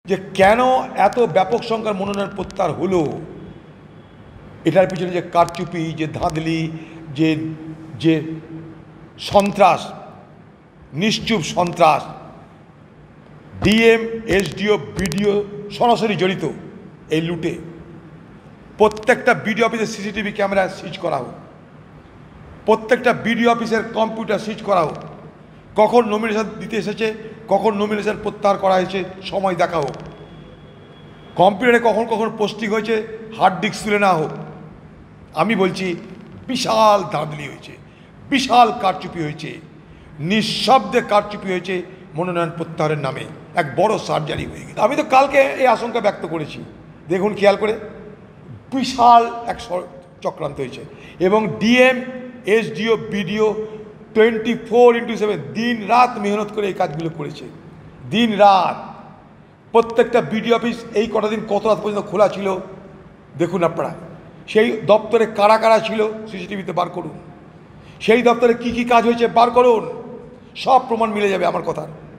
যে কেন এত ব্যাপক সংখ্যার মনোনয়ন প্রত্যাহার হলো, এটার পিছনে যে কারচুপি, যে ধাঁধলি, যে যে সন্ত্রাস, নিশ্চুপ সন্ত্রাস, ডিএম, এসডিও, বিডিও সরাসরি জড়িত এই লুটে। প্রত্যেকটা বিডিও অফিসের সিসিটিভি ক্যামেরা সিজ করা হোক, প্রত্যেকটা বিডিও অফিসের কম্পিউটার সিজ করা হোক, কখন নমিনেশন দিতে এসেছে, কখন নমিনেশন প্রত্যাহার করা হয়েছে সময় দেখা হোক, কম্পিউটারে কখন কখন পোস্টিং হয়েছে হার্ড ডিস্ক তুলে নেওয়া হোক। আমি বলছি বিশাল ধাঁধলি হয়েছে, বিশাল কারচুপি হয়েছে, নিঃশব্দে কারচুপি হয়েছে মনোনয়ন প্রত্যাহারের নামে। এক বড় সার্জারি হয়ে গেছে। আমি তো কালকে এই আশঙ্কা ব্যক্ত করেছি, দেখুন খেয়াল করে বিশাল এক চক্রান্ত হয়েছে। এবং ডিএম, এসডিও, বিডিও 24x7 দিন রাত মেহনত করে এই কাজগুলো করেছে, দিন রাত। প্রত্যেকটা বিডিও অফিস এই কটা দিন কত রাত পর্যন্ত খোলা ছিল দেখুন আপনারা। সেই দপ্তরে কারা কারা ছিল সিসিটিভিতে বার করুন, সেই দপ্তরে কি কি কাজ হয়েছে বার করুন, সব প্রমাণ মিলে যাবে আমার কথার।